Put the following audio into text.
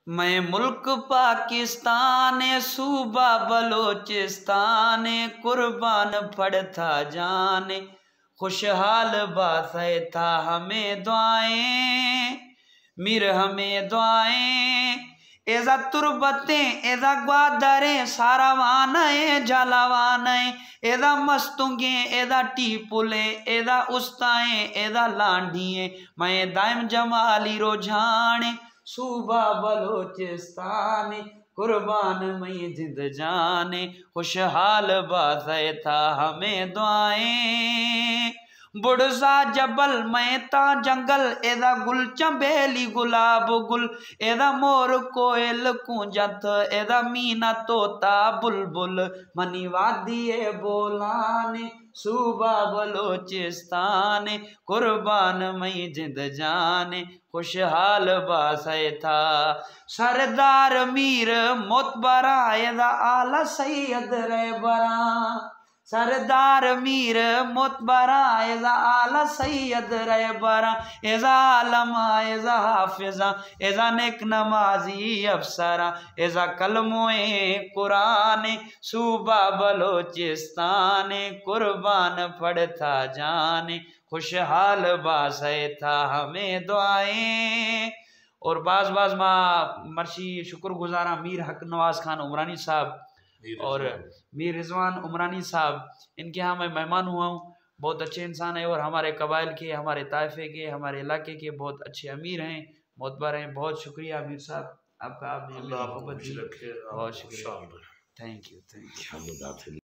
मैं मुल्क पाकिस्तान सूबा बलोचिस्तान कुर्बान पड़ता जाने खुशहाल बात है था हमें दुआएं मीर हमें दुआएं एजा तुरबतें एजा ग्वादरें सारावाने जलावाने एदा मस्तुंगे एदा टीपुले एदा उस्ताएं एदा लांढिए मैं दाइम जमाली रोझाने सूबा बलोचिस्तान कुर्बान मई जिंद जाने खुशहाल बात था हमें दुआएं बुढ़सा जबल मैता जंगल एदा गुल चंबेली गुलाब गुल एदा मोर कोयल कूंजत एदा मीना तोता बुलबुल मनी वादिये बोलाने सूबा बलोचिस्तान कुर्बान मई जिंद जाने खुशहाल बासे था सरदार मीर मोतबरा एदा आला सैयद रहबरा सरदार मीर मोतबरा एजा आला सैयद रहबरा एजा आलमा एजा हाफिजा एजा नेक नमाजी अफसरा एजा कलमोए कुरान सूबा बलोचिस्तान कुर्बान पड़ता जाने खुशहाल बासे था हमें दुआएं। और बाज बाज माँ मर्शी शुक्रगुजारा मीर हक नवाज खान उमरानी साहब और मीर रिजवान उमरानी साहब, इनके यहाँ मैं मेहमान हुआ हूँ। बहुत अच्छे इंसान है और हमारे कबाइल के, हमारे ताइफे के, हमारे इलाके के बहुत अच्छे अमीर हैं, मोतबर हैं। बहुत शुक्रिया अमीर साहब आपका, आपने मोहब्बत दी, बहुत शुक्रिया। Thank you.